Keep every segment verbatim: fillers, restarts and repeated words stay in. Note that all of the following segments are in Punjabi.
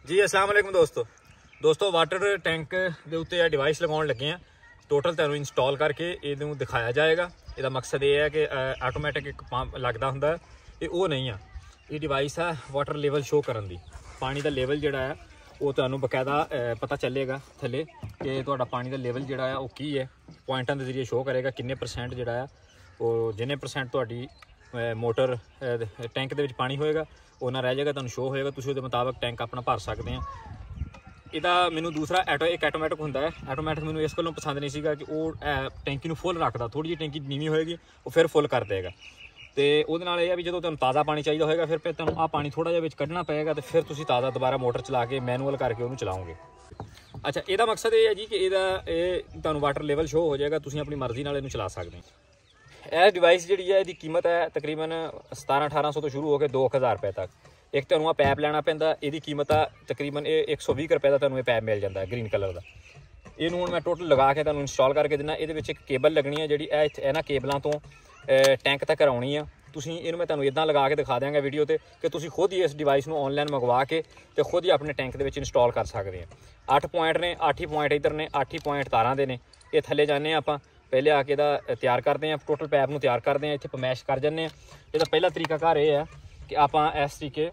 जी अस्सलाम वालेकुम दोस्तों दोस्तों वाटर टैंक के उत्ते यह डिवाइस लगाने लगे हैं। टोटल तुहानूं इंस्टॉल करके इहनूं दिखाया जाएगा। इसका मकसद ये है कि आटोमैटिक एक पंप लगता हुंदा है, ये वो नहीं है। ये डिवाइस है वाटर लेवल शो करन दी। पानी का लेवल जिहड़ा है वो तुहानूं बकायदा पता चलेगा थल्ले कि तुहाडा पानी का लेवल जिहड़ा है वो की है। पॉइंटां दे जरिए शो करेगा किन्ने परसेंट जिहड़ा है वो जिन्ने परसेंट तुहाडी मोटर टैंक दे विच पानी होएगा उन्ना रह जाएगा, तुहानूं शो होएगा। तुसीं उहदे मुताबिक टैंक अपना भर सकते हैं। ਇਹਦਾ ਮੈਨੂੰ ਦੂਸਰਾ ਐਟੋ ਇੱਕ ਆਟੋਮੈਟਿਕ ਹੁੰਦਾ ਹੈ। ਆਟੋਮੈਟਿਕ ਮੈਨੂੰ ਇਸ ਗੱਲੋਂ ਪਸੰਦ ਨਹੀਂ ਸੀਗਾ ਕਿ ਉਹ ਟੈਂਕੀ ਨੂੰ ਫੁੱਲ ਰੱਖਦਾ, ਥੋੜੀ ਜਿਹੀ ਟੈਂਕੀ ਨੀਵੀਂ ਹੋਏਗੀ ਉਹ ਫਿਰ ਫੁੱਲ ਕਰ ਦੇਗਾ। ਤੇ ਉਹਦੇ ਨਾਲ ਇਹ ਆ ਵੀ ਜਦੋਂ ਤੁਹਾਨੂੰ ਤਾਜ਼ਾ ਪਾਣੀ ਚਾਹੀਦਾ ਹੋਏਗਾ ਫਿਰ ਤੁਹਾਨੂੰ ਆਹ ਪਾਣੀ ਥੋੜਾ ਜਿਹਾ ਵਿੱਚ ਕੱਢਣਾ ਪਏਗਾ ਤੇ ਫਿਰ ਤੁਸੀਂ ਤਾਜ਼ਾ ਦੁਬਾਰਾ ਮੋਟਰ ਚਲਾ ਕੇ ਮੈਨੂਅਲ ਕਰਕੇ ਉਹਨੂੰ ਚਲਾਓਗੇ। ਅੱਛਾ, ਇਹਦਾ ਮਕਸਦ ਇਹ ਹੈ ਜੀ ਕਿ ਇਹਦਾ ਇਹ ਤੁਹਾਨੂੰ ਵਾਟਰ ਲੈਵਲ ਸ਼ੋ ਹੋ ਜਾਏਗਾ, ਤੁਸੀਂ ਆਪਣੀ ਮਰਜ਼ੀ ਨਾਲ ਇਹਨੂੰ ਚਲਾ ਸਕਦੇ ਹੋ। ਇਹ ਡਿਵਾਈਸ ਜਿਹੜੀ ਹੈ ਇਹਦੀ ਕੀਮਤ ਹੈ ਤਕਰੀਬਨ ਸਤਾਰਾਂ ਅਠਾਰਾਂ ਸੌ ਤੋਂ ਸ਼ੁਰੂ ਹੋ ਕੇ ਦੋ ਹਜ਼ਾਰ ਰੁਪਏ ਤੱਕ। एक तुहानूं आ पैप लैना पैंदा, इहदी कीमत आ तकरीबन एक सौ बीस रुपए का तुहानूं ये पैप मिल जाता है ग्रीन कलर का। इहनूं हुण मैं टोटल लगा के तुहानूं इंस्टॉल करके दिना। इहदे विच एक केबल लगनी है जिहड़ी इह इन्हां केबलों तो टैंक तक आउणी है। तुसीं इहनूं मैं तुहानूं इदां लगा के दिखा देंगा वीडियो ते कि तुसीं खुद ही इस डिवाइस नूं ऑनलाइन मंगवा के ते खुद ही अपने टैंक दे विच इंस्टॉल कर सकदे हैं। अठ पॉइंट ने अठ ही पॉइंट इधर ने अठ ही पॉइंट तारां दे ने। ये थल्ले जाने आपां पहले आके इहदा तैयार करते हैं, टोटल पैप नूं तैयार करते हैं, इत्थे पमैश कर जन्ने। इहदा पहला तरीका कार ये है कि आपां इस तरीके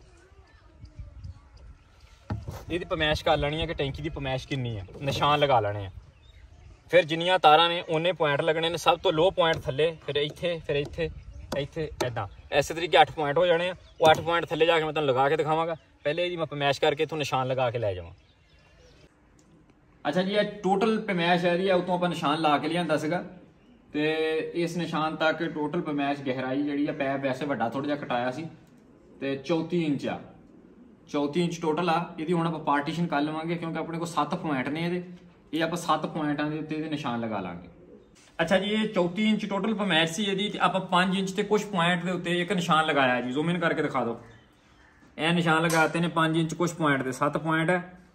ਇਹਦੀ ਪਮੈਸ਼ ਕਰ ਲੈਣੀ ਹੈ ਕਿ ਟੈਂਕੀ ਦੀ ਪਮੈਸ਼ ਕਿੰਨੀ ਹੈ, ਨਿਸ਼ਾਨ ਲਗਾ ਲੈਣੇ ਆ। ਫਿਰ ਜਿੰਨੀਆਂ ਤਾਰਾਂ ਨੇ ਉਹਨੇ ਪੁਆਇੰਟ ਲੱਗਣੇ ਨੇ। ਸਭ ਤੋਂ ਲੋ ਪੁਆਇੰਟ ਥੱਲੇ, ਫਿਰ ਇੱਥੇ, ਫਿਰ ਇੱਥੇ, ਇੱਥੇ ਇੱਦਾਂ ਇਸੇ ਤਰੀਕੇ ਅੱਠ ਪੁਆਇੰਟ ਹੋ ਜਾਣੇ ਆ। ਉਹ ਅੱਠ ਪੁਆਇੰਟ ਥੱਲੇ ਜਾ ਕੇ ਮੈਂ ਤੁਹਾਨੂੰ ਲਗਾ ਕੇ ਦਿਖਾਵਾਂਗਾ। ਪਹਿਲੇ ਇਹਦੀ ਮੈਂ ਪਮੈਸ਼ ਕਰਕੇ ਇੱਥੋਂ ਨਿਸ਼ਾਨ ਲਗਾ ਕੇ ਲੈ ਜਾਵਾਂ। ਅੱਛਾ ਜੀ, ਇਹ ਟੋਟਲ ਪਮੈਸ਼ ਹੈ ਇਹਦੀ ਉਤੋਂ ਆਪਾਂ ਨਿਸ਼ਾਨ ਲਾ ਕੇ ਲਿਆਂਦਾ ਸੀਗਾ ਤੇ ਇਸ ਨਿਸ਼ਾਨ ਤੱਕ ਟੋਟਲ ਪਮੈਸ਼ ਗਹਿਰਾਈ ਜਿਹੜੀ ਆ ਪੈਪ ਵੈਸੇ ਵੱਡਾ ਥੋੜਾ ਜਿਹਾ ਕਟਾਇਆ ਸੀ ਤੇ ਚੌਂਤੀ ਇੰਚ ਆ। चौती इंच टोटल आ। ये हम आप पार्टीशन कर लवेंगे क्योंकि अपने को सत्त पॉइंट ने ये आप सत्त पॉइंटा के उत्ते निशान लगा लाँगे। अच्छा जी, ये चौती इंच टोटल पमैश सी ये आप पाँच इंच से कुछ पॉइंट के उत्ते एक निशान लगाया जी। जूम इन करके दिखा दो। यह निशान लगाते हैं पाँच इंच कुछ पॉइंट के सत्त पॉइंट है।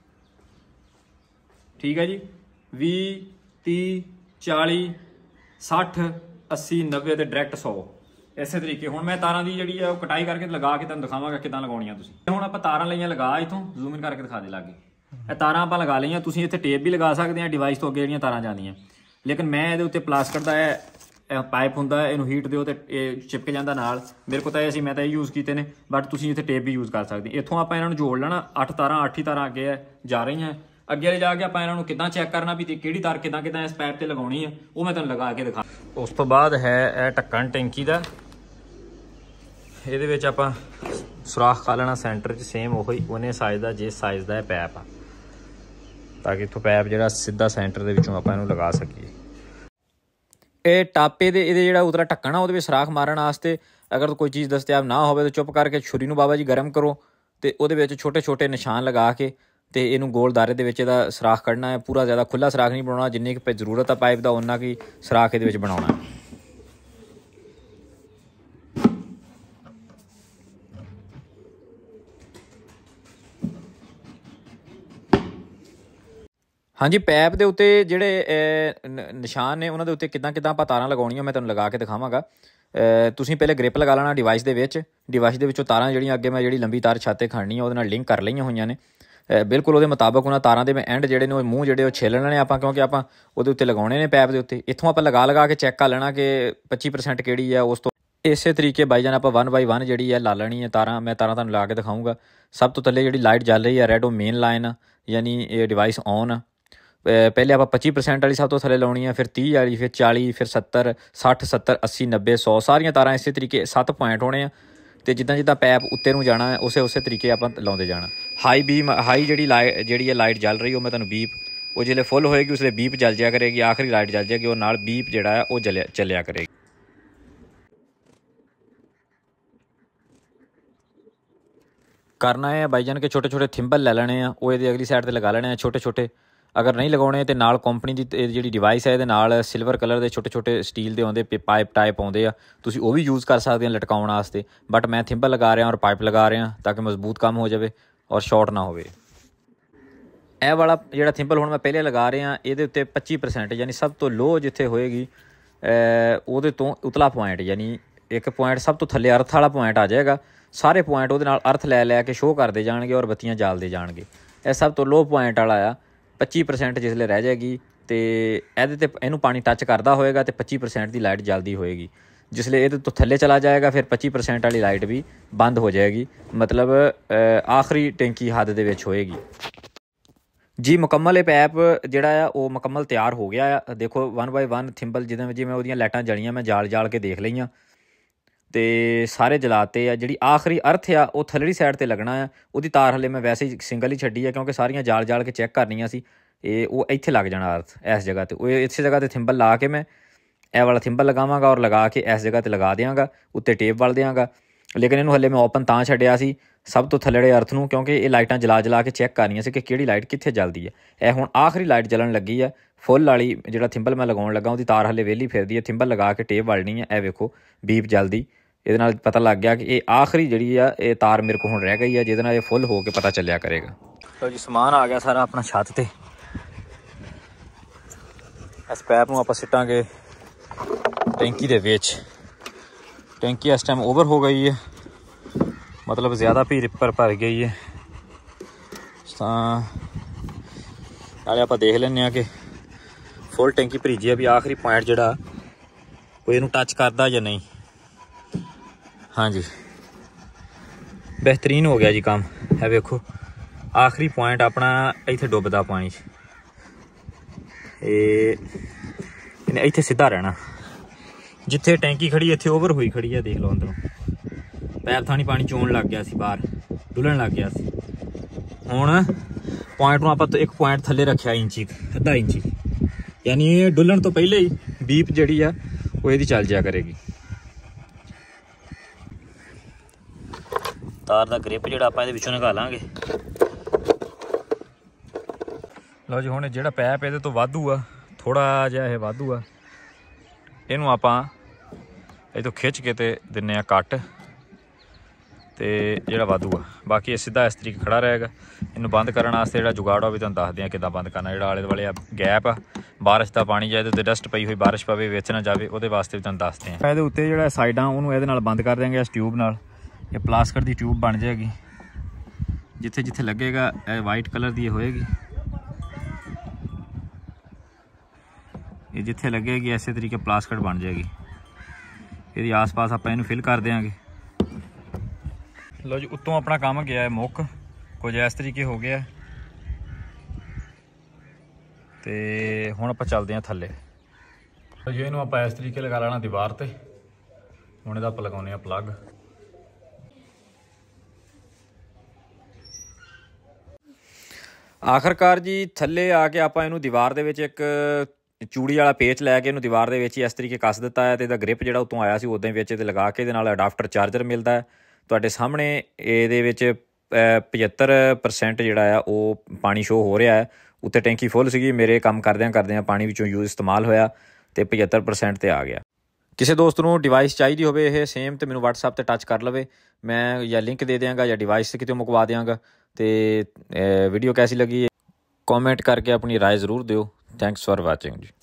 ठीक है जी, भी ती चाली सठ अस्सी नब्बे तो डायरैक्ट सौ इसे तरीके। हुण मैं तारां दी जिहड़ी है कटाई करके लगा के तुहानूं दिखावांगा किदां लगाउणियां तुसीं। हुण आपां तारां लईआं लगा इत्थों जूम इन करके दिखा दे लागे। ਇਹ ਤਾਰਾਂ ਆਪਾਂ लगा लईआं। तुसीं इत्थे टेप भी लगा सकदे आ डिवाइस तो अगे जिहड़ियां तारां जांदियां। लेकिन मैं इहदे उत्ते प्लास्टिक दा पाइप हुंदा है, इहनूं हीट दिओ ते इह चिपक जांदा नाल। मेरे कोल तां इह सी, मैं तां इह यूज़ कीते ने, बट तुसीं इत्थे टेप भी यूज़ कर सकदे। इत्थों आपां इन्हां नूं जोड़ लेना। अठ तारां अठ ही तारां अगे जा रही हैं। ਅੱਗੇ ਵਾਲੇ ਜਾ ਕੇ ਆਪਾਂ ਇਹਨਾਂ ਨੂੰ ਕਿੱਦਾਂ ਚੈੱਕ ਕਰਨਾ ਵੀ ਕਿਹੜੀ ਤਾਰ ਕਿੱਦਾਂ ਕਿੱਦਾਂ ਇਸ ਪਾਈਪ ਤੇ ਲਗਾਉਣੀ ਹੈ ਉਹ ਮੈਂ ਤੁਹਾਨੂੰ ਲਗਾ ਕੇ ਦਿਖਾ। ਉਸ ਤੋਂ ਬਾਅਦ ਹੈ ਇਹ ਢੱਕਣ ਟੈਂਕੀ ਦਾ। ਇਹਦੇ ਵਿੱਚ ਆਪਾਂ ਸੁਰਾਖ ਕਰ ਲੈਣਾ ਸੈਂਟਰ 'ਚ, ਸੇਮ ਉਹੀ ਉਹਨੇ ਸਾਈਜ਼ ਦਾ ਜਿਸ ਸਾਈਜ਼ ਦਾ ਇਹ ਪੈਪ ਆ, ਤਾਂ ਕਿ ਇੱਥੋਂ ਪੈਪ ਜਿਹੜਾ ਸਿੱਧਾ ਸੈਂਟਰ ਦੇ ਵਿੱਚੋਂ ਆਪਾਂ ਇਹਨੂੰ ਲਗਾ ਸਕੀਏ। ਇਹ ਟਾਪੇ ਦੇ ਇਹਦੇ ਜਿਹੜਾ ਉਤਰਾ ਢੱਕਣ ਆ ਉਹਦੇ ਵਿੱਚ ਸੁਰਾਖ ਮਾਰਨ ਵਾਸਤੇ ਅਗਰ ਕੋਈ ਚੀਜ਼ ਦਸਤਿਆਬ ਨਾ ਹੋਵੇ ਤਾਂ ਚੁੱਪ ਕਰਕੇ ਛੁਰੀ ਨੂੰ ਬਾਬਾ ਜੀ ਗਰਮ ਕਰੋ ਤੇ ਉਹਦੇ ਵਿੱਚ ਛੋਟੇ ਛੋਟੇ ਨਿਸ਼ਾਨ ਲਗਾ ਕੇ ਤੇ ਇਹਨੂੰ ਗੋਲ ਦਾਇਰੇ ਦੇ ਵਿੱਚ ਇਹਦਾ ਸੁਰਾਖ ਕੱਢਣਾ ਹੈ। ਪੂਰਾ ਜ਼ਿਆਦਾ ਖੁੱਲ੍ਹਾ ਸੁਰਾਖ ਨਹੀਂ ਬਣਾਉਣਾ, ਜਿੰਨੀ ਕੁ ਜ਼ਰੂਰਤ ਆ ਪਾਈਪ ਦਾ ਓਨਾ ਕੀ ਸੁਰਾਖ ਇਹਦੇ ਵਿੱਚ ਬਣਾਉਣਾ। ਹਾਂਜੀ, ਪੈਪ ਦੇ ਉੱਤੇ ਜਿਹੜੇ ਨਿਸ਼ਾਨ ਨੇ ਉਹਨਾਂ ਦੇ ਉੱਤੇ ਕਿੱਦਾਂ ਕਿੱਦਾਂ ਆਪਾਂ ਤਾਰਾਂ ਲਗਾਉਣੀਆਂ ਮੈਂ ਤੁਹਾਨੂੰ ਲਗਾ ਕੇ ਦਿਖਾਵਾਂਗਾ। ਤੁਸੀਂ ਪਹਿਲੇ ਗ੍ਰਿਪ ਲਗਾ ਲੈਣਾ ਡਿਵਾਈਸ ਦੇ ਵਿੱਚ। ਡਿਵਾਈਸ ਦੇ ਵਿੱਚੋਂ ਤਾਰਾਂ ਜਿਹੜੀਆਂ ਅੱਗੇ ਮੈਂ ਜਿਹੜੀ ਲੰਬੀ ਤਾਰ ਛੱਤ 'ਤੇ ਖੜਨੀ ਆ ਉਹਦੇ ਨਾਲ ਲਿੰਕ ਕਰ ਲਈਆਂ ਹੋਈਆਂ ਨੇ। ਬਿਲਕੁਲ ਉਹਦੇ ਮੁਤਾਬਕ ਉਹਨਾਂ ਤਾਰਾਂ ਦੇ ਮੈਂ ਐਂਡ ਜਿਹੜੇ ਨੇ ਉਹ ਮੂੰਹ ਜਿਹੜੇ ਉਹ ਛੇਲਣੇ ਨੇ ਆਪਾਂ, ਕਿਉਂਕਿ ਆਪਾਂ ਉਹਦੇ ਉੱਤੇ ਲਗਾਉਣੇ ਨੇ ਪੈਪ ਦੇ ਉੱਤੇ। ਇੱਥੋਂ ਆਪਾਂ ਲਗਾ ਲਗਾ ਕੇ ਚੈੱਕ ਕਰ ਲੈਣਾ ਕਿ ਪੱਚੀ ਪਰਸੈਂਟ ਕਿਹੜੀ ਆ। ਉਸ ਤੋਂ ਇਸੇ ਤਰੀਕੇ ਬਾਈ ਜਾਨ ਆਪਾਂ ਵਨ ਬਾਈ ਵਨ ਜਿਹੜੀ ਹੈ ਲਾ ਲੈਣੀ ਹੈ ਤਾਰਾਂ। ਮੈਂ ਤਾਰਾਂ ਤੁਹਾਨੂੰ ਲਾ ਕੇ ਦਿਖਾਊਂਗਾ। ਸਭ ਤੋਂ ਥੱਲੇ ਜਿਹੜੀ ਲਾਈਟ ਚੱਲ ਰਹੀ ਹੈ ਰੈਡ, ਉਹ ਮੇਨ ਲਾਈਨ ਆ, ਯਾਨੀ ਇਹ ਡਿਵਾਈਸ ਔਨ ਆ। ਪਹਿਲੇ ਆਪਾਂ ਪੱਚੀ ਪਰਸੈਂਟ ਵਾਲੀ ਸਭ ਤੋਂ ਥੱਲੇ ਲਾਉਣੀ ਆ, ਫਿਰ ਤੀਹ ਵਾਲੀ, ਫਿਰ ਚਾਲੀ, ਫਿਰ ਸੱਤਰ, ਸੱਠ, ਸੱਤਰ, ਅੱਸੀ, ਨੱਬੇ, ਸੌ ਸਾਰੀਆਂ ਤਾਰਾਂ ਇਸੇ ਤਰੀਕੇ ਸੱਤ ਪੁਆਇੰਟ ਹੋਣੇ ਆ। ਅਤੇ ਜਿੱਦਾਂ ਜਿੱਦਾਂ ਪੈਪ ਉੱਤੇ ਨੂੰ ਜਾਣਾ ਹੈ ਉਸੇ ਉਸੇ ਤਰੀਕੇ ਆਪਾਂ ਲਾਉਂਦੇ ਜਾਣਾ। ਹਾਈ ਬੀਮ ਹਾਈ ਜਿਹੜੀ ਲਾਈ ਜਿਹੜੀ ਹੈ ਲਾਈਟ ਜਲ ਰਹੀ ਉਹ ਮੈਂ ਤੁਹਾਨੂੰ ਬੀਪ ਉਹ ਜਿਹੜੇ ਫੁੱਲ ਹੋਏਗੀ ਉਸਲੇ ਬੀਪ ਜਲ ਜਾਇਆ ਕਰੇਗੀ। ਆਖਰੀ ਲਾਈਟ ਜਲ ਜਾਏਗੀ ਉਹ ਨਾਲ ਬੀਪ ਜਿਹੜਾ ਹੈ ਉਹ ਜਲਿਆ ਚੱਲਿਆ ਕਰੇਗੀ। ਕਰਨਾ ਹੈ ਬਾਈ ਜਾਨ ਕੇ ਛੋਟੇ ਛੋਟੇ ਥਿੰਬਲ ਲੈ ਲੈਣੇ ਆ, ਉਹ ਇਹਦੀ ਅਗਲੀ ਸਾਈਡ 'ਤੇ ਲਗਾ ਲੈਣੇ ਆ ਛੋਟੇ ਛੋਟੇ। ਅਗਰ ਨਹੀਂ ਲਗਾਉਣੇ ਤਾਂ ਨਾਲ ਕੰਪਨੀ ਦੀ ਜਿਹੜੀ ਡਿਵਾਈਸ ਹੈ ਇਹਦੇ ਨਾਲ ਸਿਲਵਰ ਕਲਰ ਦੇ ਛੋਟੇ ਛੋਟੇ ਸਟੀਲ ਦੇ ਆਉਂਦੇ ਪਾਈਪ ਟਾਈਪ ਆਉਂਦੇ ਆ, ਤੁਸੀਂ ਉਹ ਵੀ ਯੂਜ਼ ਕਰ ਸਕਦੇ ਹੋ ਲਟਕਾਉਣ ਵਾਸਤੇ। ਬਟ ਮੈਂ ਥਿੰਬਲ ਲਗਾ ਰਿਹਾ ਔਰ ਪਾਈਪ ਲਗਾ ਰਿਹਾ ਤਾਂ ਕਿ ਮਜ਼ਬੂਤ ਕੰਮ ਹੋ ਜਾਵੇ ਔਰ ਸ਼ਾਰਟ ਨਾ ਹੋਵੇ। ਇਹ ਵਾਲਾ ਜਿਹੜਾ ਥਿੰਬਲ ਹੁਣ ਮੈਂ ਪਹਿਲੇ ਲਗਾ ਰਿਹਾ ਇਹਦੇ ਉੱਤੇ ਪੱਚੀ ਪਰਸੈਂਟ ਯਾਨੀ ਸਭ ਤੋਂ ਲੋ ਜਿੱਥੇ ਹੋਏਗੀ ਉਹਦੇ ਤੋਂ ਉਤਲਾ ਪੁਆਇੰਟ, ਯਾਨੀ ਇੱਕ ਪੁਆਇੰਟ ਸਭ ਤੋਂ ਥੱਲੇ ਅਰਥ ਵਾਲਾ ਪੁਆਇੰਟ ਆ ਜਾਏਗਾ। ਸਾਰੇ ਪੁਆਇੰਟ ਉਹਦੇ ਨਾਲ ਅਰਥ ਲੈ ਲੈ ਕੇ ਸ਼ੋਅ ਕਰਦੇ ਜਾਣਗੇ ਔਰ ਬੱਤੀਆਂ ਜਾਲਦੇ ਜਾਣਗੇ। ਇਹ ਸਭ ਤੋਂ ਲੋ ਪੁਆਇੰਟ ਵਾਲਾ ਆ। ਪੱਚੀ ਪਰਸੈਂਟ ਜਿਸਲੇ ਰਹਿ ਜਾਏਗੀ ਤੇ ਇਹਦੇ ਤੇ ਇਹਨੂੰ ਪਾਣੀ ਟੱਚ ਕਰਦਾ ਹੋਏਗਾ ਤੇ ਪੱਚੀ ਪਰਸੈਂਟ ਦੀ ਲਾਈਟ ਜਲਦੀ ਹੋਏਗੀ। ਜਿਸਲੇ ਇਹਦੇ ਤੋਂ ਥੱਲੇ ਚਲਾ ਜਾਏਗਾ ਫਿਰ ਪੱਚੀ ਪਰਸੈਂਟ ਵਾਲੀ ਲਾਈਟ ਵੀ ਬੰਦ ਹੋ ਜਾਏਗੀ, ਮਤਲਬ ਆਖਰੀ ਟੈਂਕੀ ਹੱਦ ਦੇ ਵਿੱਚ ਹੋਏਗੀ ਜੀ। ਮੁਕੰਮਲ ਇਹ ਪੈਪ ਜਿਹੜਾ ਆ ਉਹ ਮੁਕੰਮਲ ਤਿਆਰ ਹੋ ਗਿਆ ਆ। ਦੇਖੋ ਵਨ ਬਾਈ ਵਨ ਥਿੰਬਲ ਜਿੱਦਾਂ ਜਿਵੇਂ ਉਹਦੀਆਂ ਲਾਈਟਾਂ ਜਲੀਆਂ ਮੈਂ ਜਾਲ ਜਾਲ ਕੇ ਦੇਖ ਲਈਆਂ ਤੇ ਸਾਰੇ ਜਲਾਤੇ ਆ। ਜਿਹੜੀ ਆਖਰੀ ਅਰਥ ਆ ਉਹ ਥੱਲੜੀ ਸਾਈਡ 'ਤੇ ਲੱਗਣਾ ਆ। ਉਹਦੀ ਤਾਰ ਹਲੇ ਮੈਂ ਵੈਸੇ ਹੀ ਸਿੰਗਲ ਹੀ ਛੱਡੀ ਆ ਕਿਉਂਕਿ ਸਾਰੀਆਂ ਜਾਲ ਜਾਲ ਕੇ ਚੈੱਕ ਕਰਨੀਆਂ ਸੀ। ਇਹ ਉਹ ਇੱਥੇ ਲੱਗ ਜਾਣਾ ਅਰਥ ਇਸ ਜਗ੍ਹਾ 'ਤੇ। ਉਹ ਇਸੇ ਜਗ੍ਹਾ 'ਤੇ ਥਿੰਬਲ ਲਾ ਕੇ ਮੈਂ ਇਹ ਵਾਲਾ ਥਿੰਬਲ ਲਗਾਵਾਂਗਾ ਔਰ ਲਗਾ ਕੇ ਇਸ ਜਗ੍ਹਾ 'ਤੇ ਲਗਾ ਦਿਆਂਗਾ, ਉੱਤੇ ਟੇਪ ਵਲ ਦਿਆਂਗਾ। ਲੇਕਿਨ ਇਹਨੂੰ ਹਲੇ ਮੈਂ ਓਪਨ ਤਾਂ ਛੱਡਿਆ ਸੀ ਸਭ ਤੋਂ ਥੱਲੜੇ ਅਰਥ ਨੂੰ ਕਿਉਂਕਿ ਇਹ ਲਾਈਟਾਂ ਜਲਾ ਜਲਾ ਕੇ ਚੈੱਕ ਕਰਨੀਆਂ ਸੀ ਕਿ ਕਿਹੜੀ ਲਾਈਟ ਕਿੱਥੇ ਜਲਦੀ ਹੈ। ਇਹ ਹੁਣ ਆਖਰੀ ਲਾਈਟ ਜਲਣ ਲੱਗੀ ਆ। ਫੁੱਲ ਵਾਲੀ ਜਿਹੜਾ ਥਿੰਬਲ ਮੈਂ ਲਗਾਉਣ ਲੱਗਾ ਉਹਦੀ ਤਾਰ ਹਲੇ ਵਿਹਲੀ ਫਿਰਦੀ ਹੈ। ਥਿੰਬਲ ਲਗਾ ਕੇ ਟੇਪ ਵਲਣੀ ਹੈ। ਇਹ ਵੇਖੋ ਬੀਪ ਜਲਦੀ। ਇਹਦੇ ਨਾਲ ਪਤਾ ਲੱਗ ਗਿਆ ਕਿ ਇਹ ਆਖਰੀ ਜਿਹੜੀ ਆ ਇਹ ਤਾਰ ਮੇਰੇ ਕੋਲ ਹੁਣ ਰਹਿ ਗਈ ਆ ਜਿਹਦੇ ਨਾਲ ਇਹ ਫੁੱਲ ਹੋ ਕੇ ਪਤਾ ਚੱਲਿਆ ਕਰੇਗਾ। ਲਓ ਜੀ ਸਮਾਨ ਆ ਗਿਆ ਸਾਰਾ ਆਪਣਾ ਛੱਤ 'ਤੇ। ਇਸ ਪੈਪ ਨੂੰ ਆਪਾਂ ਸਿੱਟਾਂਗੇ ਟੈਂਕੀ ਦੇ ਵਿੱਚ। ਟੈਂਕੀ ਇਸ ਟਾਈਮ ਓਵਰ ਹੋ ਗਈ ਹੈ, ਮਤਲਬ ਜ਼ਿਆਦਾ ਭੀੜ ਭਰ ਭਰ ਗਈ ਹੈ। ਤਾਂ ਨਾਲੇ ਆਪਾਂ ਦੇਖ ਲੈਂਦੇ ਹਾਂ ਕਿ ਫੁੱਲ ਟੈਂਕੀ ਭਰੀਜੀ ਆ ਵੀ ਆਖਰੀ ਪੁਆਇੰਟ ਜਿਹੜਾ ਉਹ ਇਹਨੂੰ ਟੱਚ ਕਰਦਾ ਜਾਂ ਨਹੀਂ। ਹਾਂਜੀ ਬਿਹਤਰੀਨ ਹੋ ਗਿਆ ਜੀ ਕੰਮ। ਇਹ ਵੇਖੋ ਆਖਰੀ ਪੁਆਇੰਟ ਆਪਣਾ ਇੱਥੇ ਡੁੱਬਦਾ ਪਾਣੀ 'ਚ। ਇਹ ਇਹਨੇ ਇੱਥੇ ਸਿੱਧਾ ਰਹਿਣਾ। ਜਿੱਥੇ ਟੈਂਕੀ ਖੜੀ ਇੱਥੇ ਓਵਰ ਹੋਈ ਖੜੀ ਆ। ਦੇਖ ਲਓ ਅੰਦਰੋਂ ਪੈਪ ਥਾਣੀ ਪਾਣੀ ਚੋਣ ਲੱਗ ਗਿਆ ਸੀ, ਬਾਹਰ ਡੁੱਲਣ ਲੱਗ ਗਿਆ ਸੀ। ਹੁਣ ਪੁਆਇੰਟ ਨੂੰ ਆਪਾਂ ਇੱਕ ਪੁਆਇੰਟ ਥੱਲੇ ਰੱਖਿਆ ਇੰਚੀ, ਅੱਧਾ ਇੰਚੀ, ਯਾਨੀ ਇਹ ਡੁੱਲਣ ਤੋਂ ਪਹਿਲੇ ਹੀ ਬੀਪ ਜਿਹੜੀ ਆ ਉਹ ਇਹਦੀ ਚੱਲ ਜਾਇਆ ਕਰੇਗੀ। ਤਾਰ ਦਾ ਗ੍ਰਿਪ ਜਿਹੜਾ ਆਪਾਂ ਇਹਦੇ ਵਿੱਚੋਂ ਨਿਕਾਲਾਂਗੇ। ਲਓ ਜੀ ਹੁਣ ਜਿਹੜਾ ਪੈਪ ਇਹਦੇ ਤੋਂ ਵਾਧੂ ਆ, ਥੋੜ੍ਹਾ ਜਿਹਾ ਇਹ ਵਾਧੂ ਆ, ਇਹਨੂੰ ਆਪਾਂ ਇਹ ਤੋਂ ਖਿੱਚ ਕੇ ਤੇ ਦਿੰਨੇ ਆ ਕੱਟ ਤੇ ਜਿਹੜਾ ਵਾਧੂ ਆ ਬਾਕੀ ਇਹ ਸਿੱਧਾ ਇਸ ਤਰੀਕੇ ਖੜਾ ਰਹੇਗਾ। ਇਹਨੂੰ ਬੰਦ ਕਰਨ ਵਾਸਤੇ ਜਿਹੜਾ ਜੁਗਾੜ ਆ ਵੀ ਤੁਹਾਨੂੰ ਦੱਸਦੇ ਆ ਕਿੱਦਾਂ ਬੰਦ ਕਰਨਾ। ਜਿਹੜਾ ਆਲੇ ਦੁਆਲੇ ਆ ਗੈਪ ਆ, ਬਾਰਿਸ਼ ਦਾ ਪਾਣੀ ਜਾਂ ਇਹਦੇ ਉੱਤੇ ਡਸਟ ਪਈ ਹੋਈ ਬਾਰਿਸ਼ ਪਵੇ ਵਿੱਚ ਨਾ ਜਾਵੇ, ਉਹਦੇ ਵਾਸਤੇ ਵੀ ਤੁਹਾਨੂੰ ਦੱਸਦੇ ਆ। ਇਹਦੇ ਉੱਤੇ ਜਿਹੜਾ ਸਾਈਡਾਂ ਉਹਨੂੰ ਇਹਦੇ ਨਾਲ ਬੰਦ ਕਰ ਦਿਆਂਗੇ ਇਸ ਟਿਊਬ ਨਾਲ। ਇਹ ਪਲਾਸਟਿਕ ਦੀ ਟਿਊਬ ਬਣ ਜਾਏਗੀ। ਜਿੱਥੇ ਜਿੱਥੇ ਲੱਗੇਗਾ ਇਹ ਵਾਈਟ ਕਲਰ ਦੀ ਹੋਏਗੀ। ਇਹ ਜਿੱਥੇ ਲੱਗੇਗੀ ਇਸੇ ਤਰੀਕੇ ਪਲਾਸਟਿਕ ਬਣ ਜਾਏਗੀ। ਇਹਦੀ ਆਸ-ਪਾਸ ਆਪਾਂ ਇਹਨੂੰ ਫਿਲ ਕਰ ਦਿਆਂਗੇ। ਲਓ ਜੀ ਉੱਤੋਂ ਆਪਣਾ ਕੰਮ ਗਿਆ ਹੈ ਮੁੱਕ, ਕੁਝ ਇਸ ਤਰੀਕੇ ਹੋ ਗਿਆ ਤੇ ਹੁਣ ਆਪਾਂ ਚੱਲਦੇ ਹਾਂ ਥੱਲੇ। ਜੀ ਇਹਨੂੰ ਆਪਾਂ ਇਸ ਤਰੀਕੇ ਲਗਾ ਲੈਣਾ ਦੀਵਾਰ ਤੇ। ਹੁਣ ਇਹਦਾ ਆਪਾਂ ਲਗਾਉਂਦੇ ਹਾਂ ਪਲੱਗ। ਆਖਰਕਾਰ ਜੀ ਥੱਲੇ ਆ ਕੇ ਆਪਾਂ ਇਹਨੂੰ ਦੀਵਾਰ ਦੇ ਵਿੱਚ ਇੱਕ ਚੂੜੀ ਵਾਲਾ ਪੇਚ ਲੈ ਕੇ ਇਹਨੂੰ ਦੀਵਾਰ ਦੇ ਵਿੱਚ ਹੀ ਇਸ ਤਰੀਕੇ ਕੱਸ ਦਿੱਤਾ ਹੈ ਤੇ ਇਹਦਾ ਗ੍ਰਿਪ ਜਿਹੜਾ ਉੱਤੋਂ ਆਇਆ ਸੀ ਉੱਦਾਂ ਹੀ ਵਿੱਚ ਇਹਦੇ ਲਗਾ ਕੇ ਇਹਦੇ ਨਾਲ ਅਡਾਪਟਰ ਚਾਰਜਰ ਮਿਲਦਾ ਹੈ। ਤੁਹਾਡੇ ਸਾਹਮਣੇ ਇਹਦੇ ਵਿੱਚ ਪਝੱਤਰ ਪਰਸੈਂਟ ਜਿਹੜਾ ਆ ਉਹ ਪਾਣੀ ਸ਼ੋਅ ਹੋ ਰਿਹਾ ਹੈ। ਉੱਤੇ ਟੈਂਕੀ ਫੁੱਲ ਸੀਗੀ, ਮੇਰੇ ਕੰਮ ਕਰਦਿਆਂ ਕਰਦਿਆਂ ਪਾਣੀ ਵਿੱਚੋਂ ਯੂਜ਼ ਇਸਤੇਮਾਲ ਹੋਇਆ ਤੇ ਪਝੱਤਰ ਪਰਸੈਂਟ 'ਤੇ ਆ ਗਿਆ। ਕਿਸੇ ਦੋਸਤ ਨੂੰ ਡਿਵਾਈਸ ਚਾਹੀਦੀ ਹੋਵੇ ਇਹ ਸੇਮ ਤੇ ਮੈਨੂੰ ਵਟਸਐਪ 'ਤੇ ਟੱਚ ਕਰ ਲਵੇ, ਮੈਂ ਜਾਂ ਲਿੰਕ ਦੇ ਦਿਆਂਗਾ ਜਾਂ ਡਿਵਾਈਸ ਕਿਤੇ ਮੁਕਵਾ ਦਿਆਂਗਾ। ਤੇ ਵੀਡੀਓ ਕੈਸੀ ਲੱਗੀ ਕੌਮੈਂਟ ਕਰਕੇ ਆਪਣੀ ਰਾਏ ਜ਼ਰੂਰ ਦਿਓ। ਥੈਂਕਸ ਫॉर ਵਾਚਿੰਗ ਜੀ।